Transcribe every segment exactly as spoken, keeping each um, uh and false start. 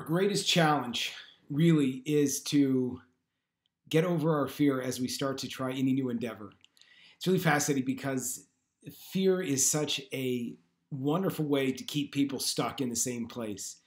greatest challenge really is to get over our fear as we start to try any new endeavor. It's really fascinating because fear is such a wonderful way to keep people stuck in the same place.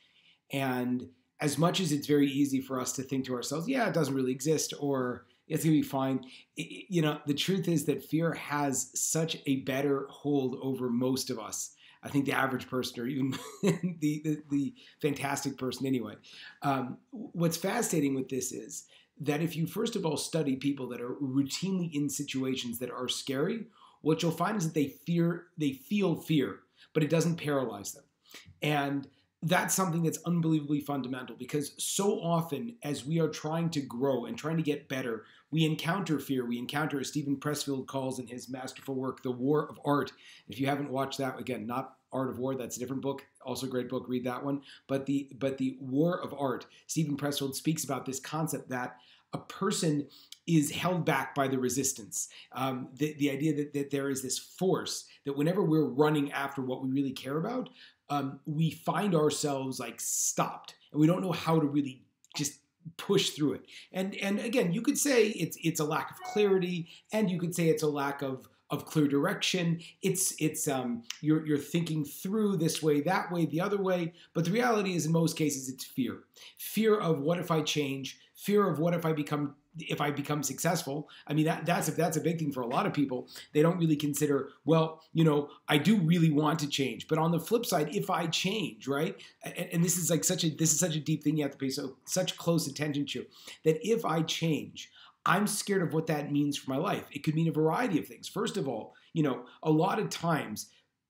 And as much as it's very easy for us to think to ourselves, yeah, it doesn't really exist, or it's going to be fine. It, you know, the truth is that fear has such a better hold over most of us. I think the average person, or even the, the, the fantastic person anyway. Um, what's fascinating with this is that if you first of all study people that are routinely in situations that are scary, what you'll find is that they fear, they feel fear, but it doesn't paralyze them. And that's something that's unbelievably fundamental, because so often as we are trying to grow and trying to get better, we encounter fear. We encounter, as Steven Pressfield calls in his masterful work, the war of art. If you haven't watched that, again, not Art of War, that's a different book, also a great book, read that one. But the, but the war of art, Steven Pressfield speaks about this concept that a person is held back by the resistance. Um, the, the idea that, that there is this force that whenever we're running after what we really care about, um, we find ourselves like stopped, and we don't know how to really just push through it. And and again, you could say it's it's a lack of clarity, and you could say it's a lack of of clear direction. It's it's um you're you're thinking through this way, that way, the other way. But the reality is, in most cases, it's fear. Fear of what if I change? Fear of what if I become if I become successful. I mean, that, that's, that's a big thing for a lot of people. They don't really consider, well, you know, I do really want to change. But on the flip side, if I change, right? And, and this is like such a, this is such a deep thing you have to pay so such close attention to, that if I change, I'm scared of what that means for my life. It could mean a variety of things. First of all, you know, a lot of times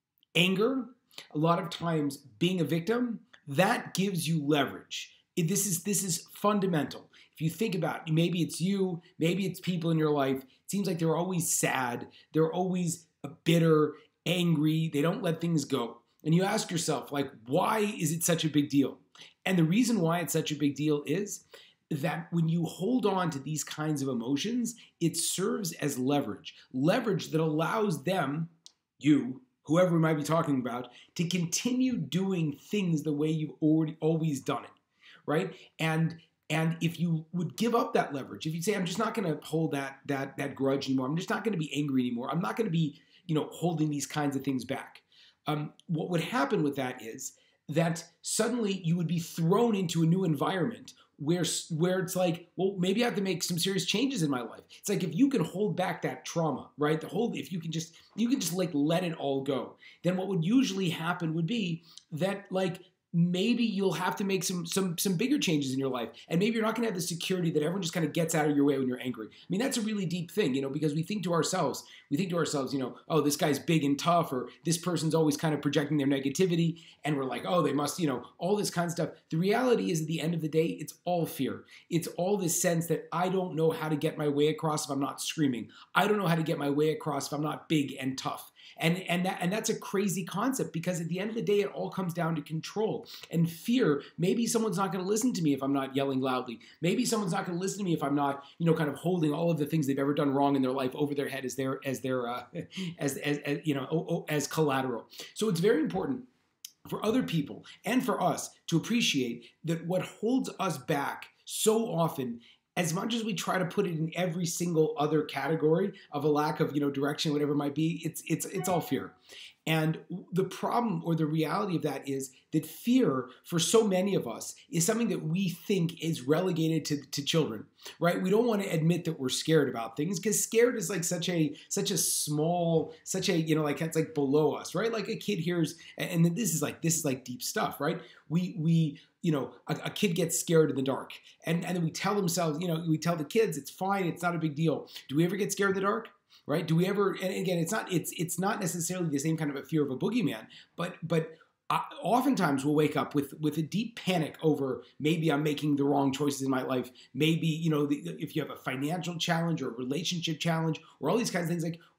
anger, a lot of times being a victim, that gives you leverage. It, this is, this is fundamental. If you think about it, maybe it's you, maybe it's people in your life. It seems like they're always sad. They're always bitter, angry. They don't let things go. And you ask yourself, like, why is it such a big deal? And the reason why it's such a big deal is that when you hold on to these kinds of emotions, it serves as leverage. Leverage that allows them, you, whoever we might be talking about, to continue doing things the way you've already always done it, right? And And if you would give up that leverage, if you say, I'm just not going to hold that, that, that grudge anymore, I'm just not going to be angry anymore, I'm not going to be, you know, holding these kinds of things back. Um, what would happen with that is that suddenly you would be thrown into a new environment where, where it's like, well, maybe I have to make some serious changes in my life. It's like, if you can hold back that trauma, right? The whole, if you can just, you can just like let it all go, then what would usually happen would be that like, maybe you'll have to make some some some bigger changes in your life. And maybe you're not going to have the security that everyone just kind of gets out of your way when you're angry. I mean, that's a really deep thing, you know, because we think to ourselves, we think to ourselves, you know, oh, this guy's big and tough, or this person's always kind of projecting their negativity. And we're like, oh, they must, you know, all this kind of stuff. The reality is, at the end of the day, it's all fear. It's all this sense that I don't know how to get my way across if I'm not screaming. I don't know how to get my way across if I'm not big and tough. And, and, that, and that's a crazy concept, because at the end of the day, it all comes down to control and fear. Maybe someone's not going to listen to me if I'm not yelling loudly. Maybe someone's not going to listen to me if I'm not, you know, kind of holding all of the things they've ever done wrong in their life over their head as their, as their, uh, as, as, as, you know, as collateral. So it's very important for other people and for us to appreciate that what holds us back so often, as much as we try to put it in every single other category of a lack of, you know, direction, whatever it might be, it's it's it's all fear. And the problem, or the reality of that, is that fear, for so many of us, is something that we think is relegated to, to children, right? We don't want to admit that we're scared about things, because scared is like such a such a small, such a, you know, like it's like below us, right? Like a kid hears, and this is like this is like deep stuff, right? We we you know, a, a kid gets scared in the dark, and and then we tell themselves, you know, we tell the kids it's fine, it's not a big deal. Do we ever get scared in the dark? Right? Do we ever? And again, it's not. It's it's not necessarily the same kind of a fear of a boogeyman, but but uh, oftentimes we'll wake up with with a deep panic over, maybe I'm making the wrong choices in my life. Maybe, you know, the, if you have a financial challenge or a relationship challenge or all these kinds of things, like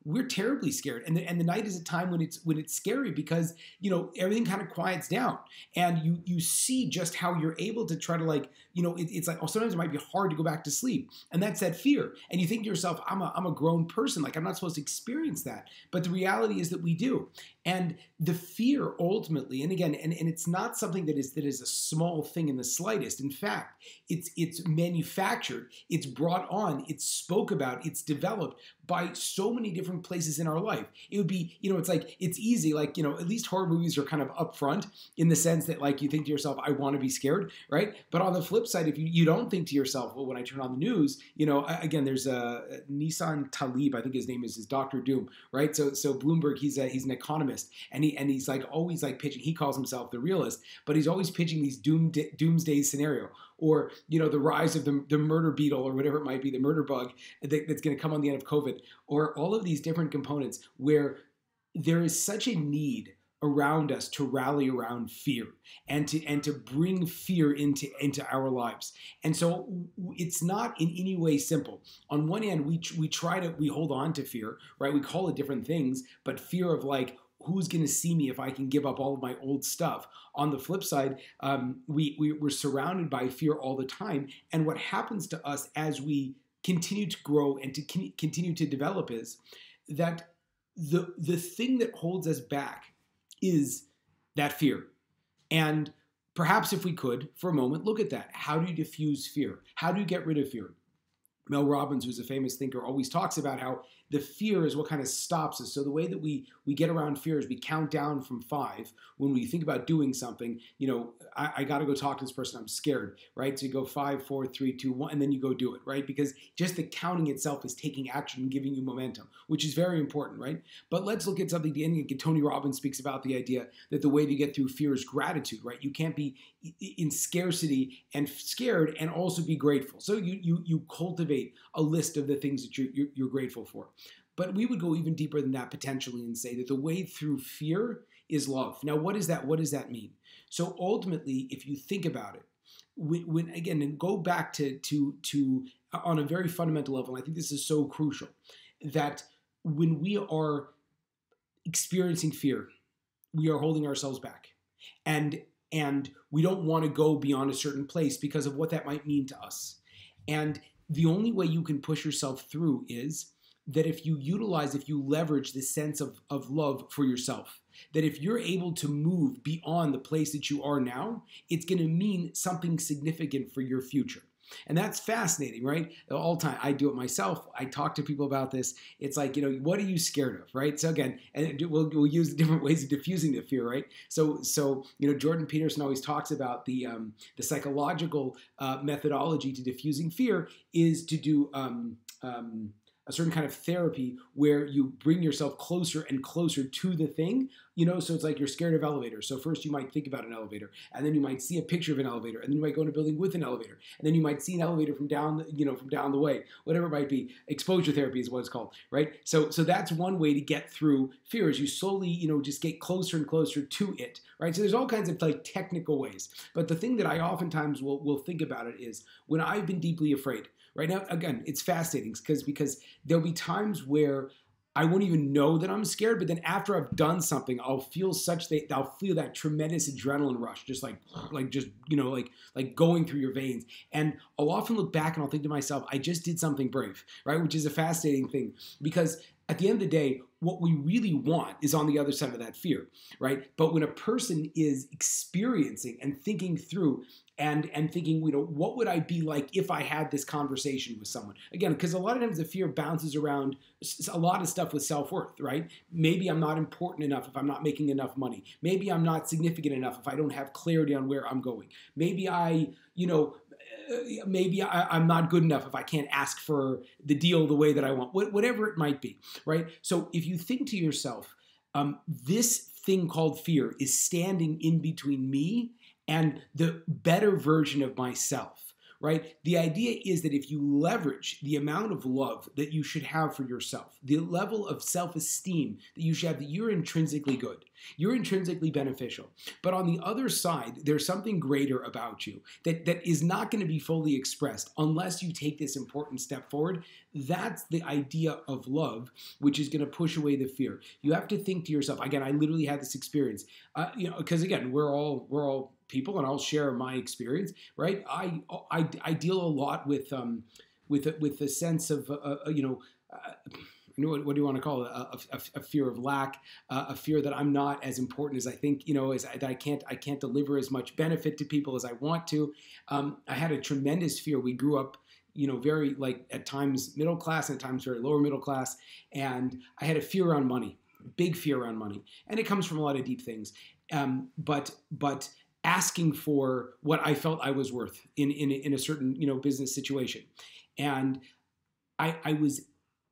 we're terribly scared. And the, and the night is a time when it's when it's scary because, you know, everything kind of quiets down. And you you see just how you're able to try to like, you know, it, it's like, oh, sometimes it might be hard to go back to sleep. And that's that fear. And you think to yourself, I'm a, I'm a grown person. Like, I'm not supposed to experience that. But the reality is that we do. And the fear ultimately, and again, and, and it's not something that is that is a small thing in the slightest. In fact, it's it's manufactured, it's brought on, it's spoke about, it's developed by so many different places in our life. It would be, you know, it's like, it's easy, like, you know, at least horror movies are kind of upfront in the sense that like you think to yourself, I want to be scared, right? But on the flip side, if you, you don't think to yourself, well, when I turn on the news, you know, again, there's a Nissan Taleb, I think his name is, is Doctor Doom, right? So so Bloomberg, he's a, he's an economist, and he and he's like always like pitching, he calls himself the realist, but he's always pitching these doom, doomsday scenario, or, you know, the rise of the, the murder beetle or whatever it might be, the murder bug that, that's going to come on the end of COVID, or all of these different components where there is such a need around us to rally around fear and to and to bring fear into into our lives. And so it's not in any way simple. On one hand, we we try to we hold on to fear, right? We call it different things, but fear of like, who's going to see me if I can give up all of my old stuff? On the flip side, um, we, we we're surrounded by fear all the time, and what happens to us as we continue to grow and to con- continue to develop is that the the thing that holds us back is that fear. And perhaps if we could, for a moment, look at that. How do you diffuse fear? How do you get rid of fear? Mel Robbins, who's a famous thinker, always talks about how the fear is what kind of stops us. So the way that we we get around fear is we count down from five. When we think about doing something, you know, I, I got to go talk to this person, I'm scared, right? So you go five, four, three, two, one, and then you go do it, right? Because just the counting itself is taking action and giving you momentum, which is very important, right? But let's look at something, and Tony Robbins speaks about the idea that the way to get through fear is gratitude, right? You can't be in scarcity and scared and also be grateful. So you you you cultivate a list of the things that you're, you're, you're grateful for. But we would go even deeper than that potentially and say that the way through fear is love. Now, what is that? What does that mean? So ultimately, if you think about it, when, when again, and go back to, to, to on a very fundamental level, and I think this is so crucial, that when we are experiencing fear, we are holding ourselves back. And, and we don't want to go beyond a certain place because of what that might mean to us. And the only way you can push yourself through is that if you utilize, if you leverage this sense of, of love for yourself, that if you're able to move beyond the place that you are now, it's going to mean something significant for your future. And that's fascinating, right? All the time. I do it myself. I talk to people about this. It's like, you know, what are you scared of, right? So again, and we'll, we'll use different ways of diffusing the fear, right? So, so you know, Jordan Peterson always talks about the um, the psychological uh, methodology to diffusing fear is to do um, um, a certain kind of therapy where you bring yourself closer and closer to the thing, you know, so it's like you're scared of elevators. So first you might think about an elevator, and then you might see a picture of an elevator, and then you might go in a building with an elevator, and then you might see an elevator from down, the, you know, from down the way, whatever it might be. Exposure therapy is what it's called, right? So, so that's one way to get through fear is you slowly, you know, just get closer and closer to it, right? So there's all kinds of like technical ways, but the thing that I oftentimes will, will think about it is when I've been deeply afraid. Right now, again, it's fascinating because because there'll be times where I won't even know that I'm scared, but then after I've done something, I'll feel such that I'll feel that tremendous adrenaline rush, just like like just you know like like going through your veins. And I'll often look back and I'll think to myself, I just did something brave, right? Which is a fascinating thing because at the end of the day, what we really want is on the other side of that fear, right? But when a person is experiencing and thinking through and and thinking, you know, what would I be like if I had this conversation with someone? Again, because a lot of times the fear bounces around a lot of stuff with self-worth, right? Maybe I'm not important enough if I'm not making enough money. Maybe I'm not significant enough if I don't have clarity on where I'm going. Maybe I, you know, maybe I, I'm not good enough if I can't ask for the deal the way that I want, whatever it might be, right? So if you think to yourself, um, this thing called fear is standing in between me and the better version of myself, right? The idea is that if you leverage the amount of love that you should have for yourself, the level of self-esteem that you should have, that you're intrinsically good, You're intrinsically beneficial. But on the other side, there's something greater about you that, that is not going to be fully expressed unless you take this important step forward. That's the idea of love, which is going to push away the fear. You have to think to yourself, again, I literally had this experience, uh, you know, because again, we're all, we're all people, and I'll share my experience, right? I, I, I deal a lot with, um, with, with the sense of, uh, you know, uh, What, what do you want to call it? A, a, a fear of lack, uh, a fear that I'm not as important as I think, you know, as I, that I can't, I can't deliver as much benefit to people as I want to. Um, I had a tremendous fear. We grew up, you know, very like at times middle class and at times very lower middle class. And I had a fear around money, big fear around money. And it comes from a lot of deep things. Um, but, but asking for what I felt I was worth in, in, in a certain, you know, business situation. And I, I was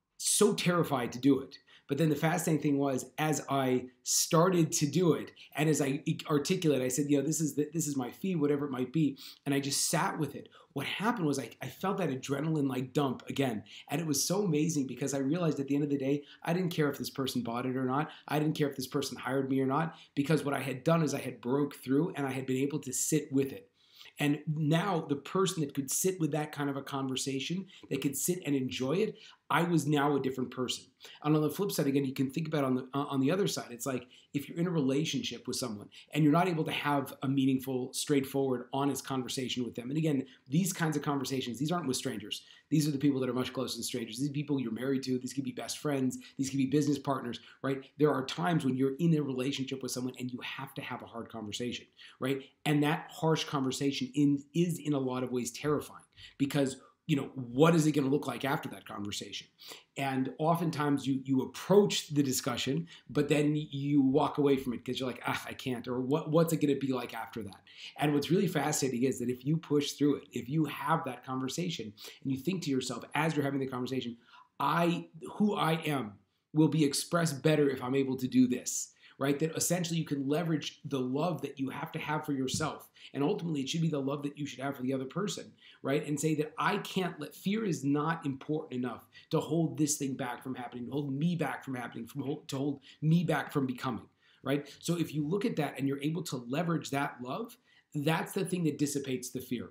so terrified to do it. But then the fascinating thing was, as I started to do it, and as I articulate, I said, you know, this is the, this is my fee, whatever it might be, and I just sat with it. What happened was I, I felt that adrenaline like dump again, and it was so amazing because I realized at the end of the day, I didn't care if this person bought it or not. I didn't care if this person hired me or not, because what I had done is I had broke through and I had been able to sit with it. And now the person that could sit with that kind of a conversation, that could sit and enjoy it, I was now a different person. And on the flip side, again, you can think about on the uh, on the other side, it's like if you're in a relationship with someone and you're not able to have a meaningful, straightforward, honest conversation with them. And again, these kinds of conversations, these aren't with strangers. These are the people that are much closer than strangers. These are people you're married to. These could be best friends. These could be business partners, right? There are times when you're in a relationship with someone and you have to have a hard conversation, right? And that harsh conversation in, is in a lot of ways terrifying because, you know, what is it going to look like after that conversation? And oftentimes you you approach the discussion, but then you walk away from it because you're like, ah, I can't, or what what's it going to be like after that? And what's really fascinating is that if you push through it, if you have that conversation and you think to yourself as you're having the conversation, I, who I am will be expressed better if I'm able to do this. Right? That essentially you can leverage the love that you have to have for yourself. And ultimately it should be the love that you should have for the other person, right? And say that I can't let, fear is not important enough to hold this thing back from happening, to hold me back from happening, from hold, to hold me back from becoming, right? So if you look at that and you're able to leverage that love, that's the thing that dissipates the fear.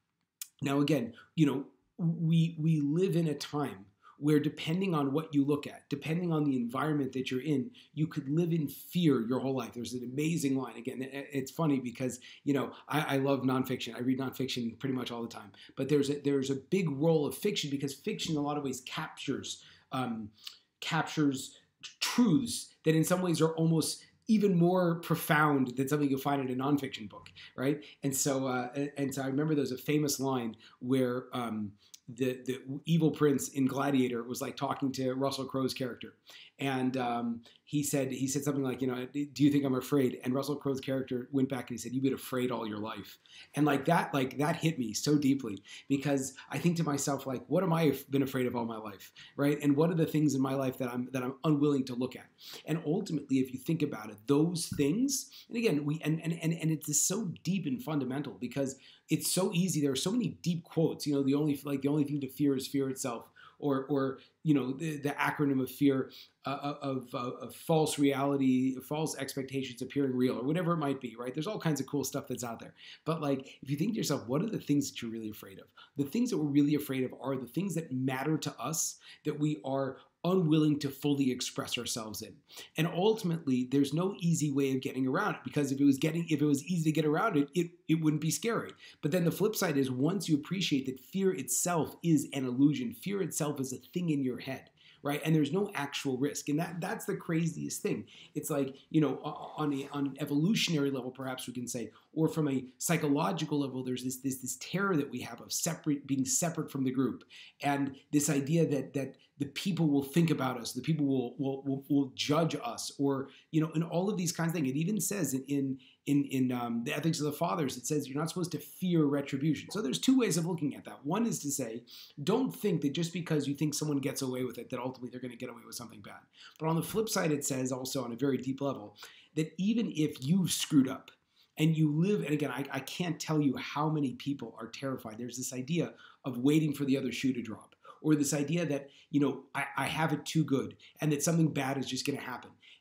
Now, again, you know, we, we live in a time where depending on what you look at, depending on the environment that you're in, you could live in fear your whole life. There's an amazing line. Again, it's funny because, you know, I, I love nonfiction. I read nonfiction pretty much all the time. But there's a, there's a big role of fiction because fiction in a lot of ways captures, um, captures truths that in some ways are almost even more profound than something you'll find in a nonfiction book, right? And so, uh, and so I remember there's a famous line where um, the the evil prince in Gladiator was like talking to Russell Crowe's character, and um, he said he said something like, you know, do you think I'm afraid? And Russell Crowe's character went back and he said, you've been afraid all your life. And like that, like that hit me so deeply because I think to myself, like, what am I been afraid of all my life, right? And what are the things in my life that I'm that I'm unwilling to look at? And ultimately, if you think about it, those things, and again, we and and and, and it's so deep and fundamental because it's so easy. There are so many deep quotes. You know, the only like the only thing to fear is fear itself, or or you know the, the acronym of fear uh, of, of, of false reality, false expectations appearing real, or whatever it might be. Right? There's all kinds of cool stuff that's out there. But like, if you think to yourself, what are the things that you're really afraid of? The things that we're really afraid of are the things that matter to us, that we are unwilling to fully express ourselves in. And ultimately, there's no easy way of getting around it because if it was getting, if it was easy to get around it, it, it wouldn't be scary. But then the flip side is once you appreciate that fear itself is an illusion, fear itself is a thing in your head, right? And there's no actual risk. And that that's the craziest thing. It's like, you know, on, a, on an evolutionary level, perhaps we can say, or from a psychological level, there's this, this, this terror that we have of separate, being separate from the group. And this idea that, that the people will think about us, the people will, will, will, will judge us, or, you know, and all of these kinds of things. It even says in, in, in, in um, the Ethics of the Fathers, it says you're not supposed to fear retribution. So there's two ways of looking at that. One is to say, don't think that just because you think someone gets away with it, that ultimately they're going to get away with something bad. But on the flip side, it says also on a very deep level that even if you've screwed up, and you live, and again, I, I can't tell you how many people are terrified. There's this idea of waiting for the other shoe to drop, or this idea that, you know, I, I have it too good and that something bad is just going to happen.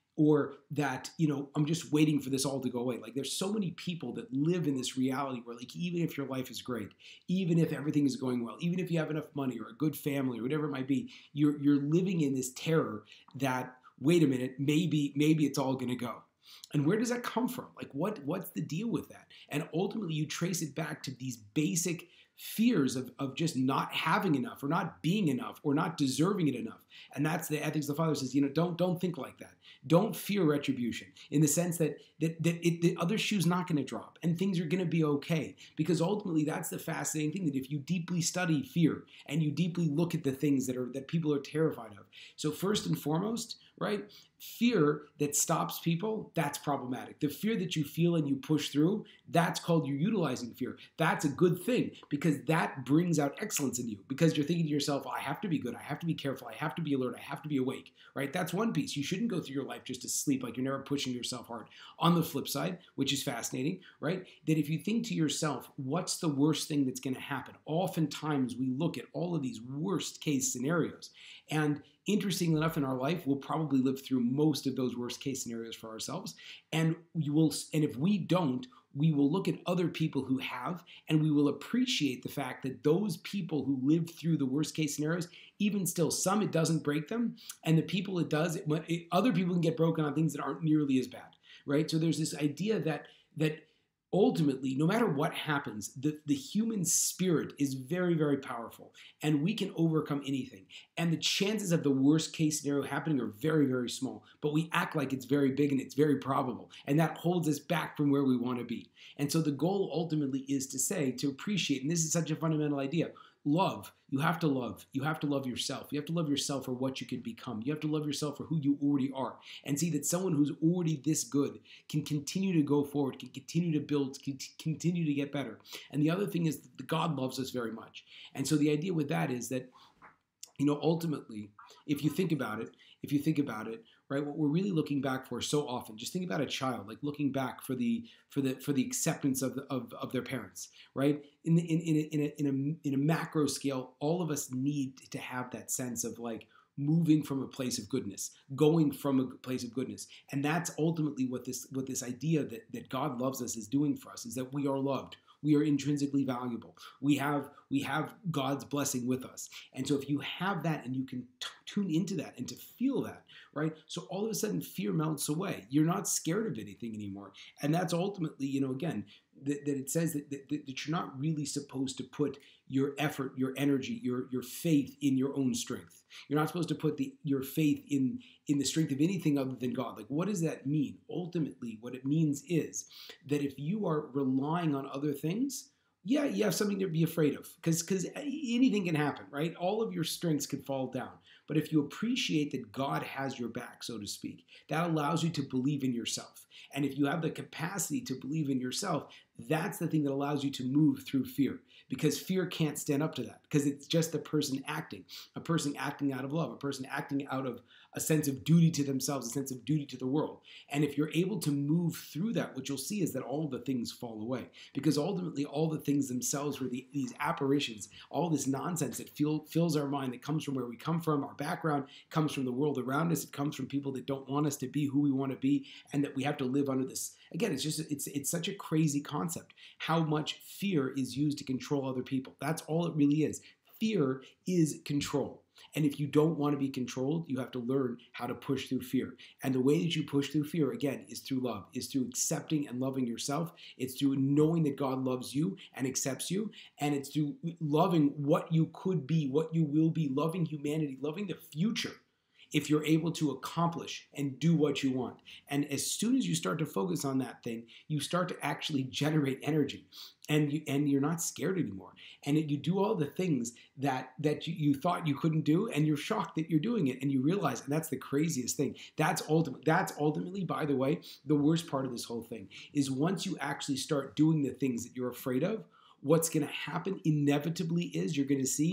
or that, you know, I'm just waiting for this all to go away. Like there's so many people that live in this reality where like, even if your life is great, even if everything is going well, even if you have enough money or a good family or whatever it might be, you're, you're living in this terror that, wait a minute, maybe, maybe it's all going to go. And where does that come from? Like what, what's the deal with that? And ultimately you trace it back to these basic fears of, of just not having enough or not being enough or not deserving it enough. And that's the ethics the Father says, you know, don't, don't think like that. Don't fear retribution in the sense that, that, that it, the other shoe's not going to drop and things are going to be okay. Because ultimately that's the fascinating thing, that if you deeply study fear and you deeply look at the things that are, that people are terrified of. So first and foremost, right? Fear that stops people, that's problematic. The fear that you feel and you push through, that's called you're utilizing fear. That's a good thing because that brings out excellence in you because you're thinking to yourself, I have to be good. I have to be careful. I have to be alert. I have to be awake, right? That's one piece. You shouldn't go through your life just to sleep, like you're never pushing yourself hard. On the flip side, which is fascinating, right? That if you think to yourself, what's the worst thing that's going to happen? Oftentimes we look at all of these worst case scenarios, and interestingly enough, in our life, we'll probably live through most of those worst case scenarios for ourselves. And you will, and if we don't, we will look at other people who have, and we will appreciate the fact that those people who lived through the worst case scenarios, even still, some it doesn't break them, and the people it does, it, it, other people can get broken on things that aren't nearly as bad, right? So there's this idea that that. Ultimately, no matter what happens, the, the human spirit is very, very powerful, and we can overcome anything. And the chances of the worst case scenario happening are very, very small, but we act like it's very big and it's very probable, and that holds us back from where we want to be. And so the goal ultimately is to say, to appreciate, and this is such a fundamental idea, love. You have to love. You have to love yourself. You have to love yourself for what you can become. You have to love yourself for who you already are, and see that someone who's already this good can continue to go forward, can continue to build, can continue to get better. And the other thing is that God loves us very much. And so the idea with that is that, you know, ultimately, if you think about it, if you think about it, right, what we're really looking back for so often, just think about a child, like looking back for the for the for the acceptance of the, of, of their parents, right? In the, in in a, in a in a in a macro scale, all of us need to have that sense of like moving from a place of goodness, going from a place of goodness. And that's ultimately what this what this idea that, that God loves us is doing for us, is that we are loved. We are intrinsically valuable. We have we have God's blessing with us. And so if you have that and you can t- tune into that and to feel that, right? So all of a sudden fear melts away. You're not scared of anything anymore. And that's ultimately, you know, again, that, that it says that, that, that you're not really supposed to put your effort, your energy, your, your faith in your own strength. You're not supposed to put the, your faith in, in the strength of anything other than God. Like, what does that mean? Ultimately, what it means is that if you are relying on other things, yeah, you have something to be afraid of, because because anything can happen, right? All of your strengths can fall down. But if you appreciate that God has your back, so to speak, that allows you to believe in yourself. And if you have the capacity to believe in yourself, that's the thing that allows you to move through fear, because fear can't stand up to that, because it's just a person acting, a person acting out of love, a person acting out of a sense of duty to themselves, a sense of duty to the world. And if you're able to move through that, what you'll see is that all the things fall away, because ultimately all the things themselves were the, these apparitions, all this nonsense that feel, fills our mind, that comes from where we come from, our background, comes from the world around us, it comes from people that don't want us to be who we want to be, and that we have to live under this. Again, it's just, it's, it's such a crazy concept, how much fear is used to control other people. That's all it really is. Fear is control. And if you don't want to be controlled, you have to learn how to push through fear. And the way that you push through fear, again, is through love, is through accepting and loving yourself. It's through knowing that God loves you and accepts you. And it's through loving what you could be, what you will be, loving humanity, loving the future, if you're able to accomplish and do what you want. And as soon as you start to focus on that thing, you start to actually generate energy, and you, and you're not scared anymore. And it, you do all the things that, that you, you thought you couldn't do, and you're shocked that you're doing it, and you realize, and that's the craziest thing. That's ultimate, that's ultimately, by the way, the worst part of this whole thing, is once you actually start doing the things that you're afraid of, what's going to happen inevitably is you're going to see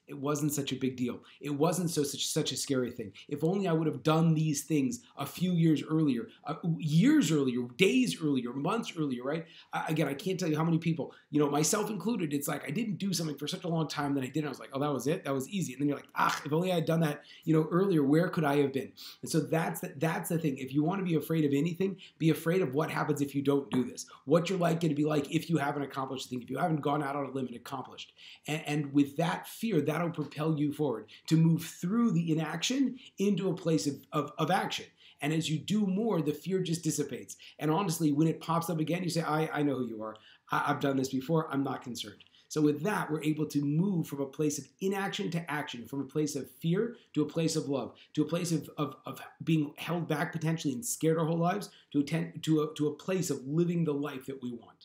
it wasn't such a big deal. It wasn't so such such a scary thing. If only I would have done these things a few years earlier, uh, years earlier, days earlier, months earlier, right? I, again, I can't tell you how many people, you know, myself included, it's like I didn't do something for such a long time that I did. And I was like, oh, that was it? That was easy. And then you're like, ah, if only I had done that, you know, earlier, where could I have been? And so that's the, that's the thing. If you want to be afraid of anything, be afraid of what happens if you don't do this. What you're like going to be like if you haven't accomplished the thing, if you haven't gone out on a limb and accomplished. And, and with that fear, that'll propel you forward to move through the inaction into a place of, of, of action. And as you do more, the fear just dissipates. And honestly, when it pops up again, you say, I, I know who you are. I, I've done this before. I'm not concerned. So with that, we're able to move from a place of inaction to action, from a place of fear to a place of love, to a place of, of, of being held back potentially and scared our whole lives, to a, ten, to, a, to a place of living the life that we want.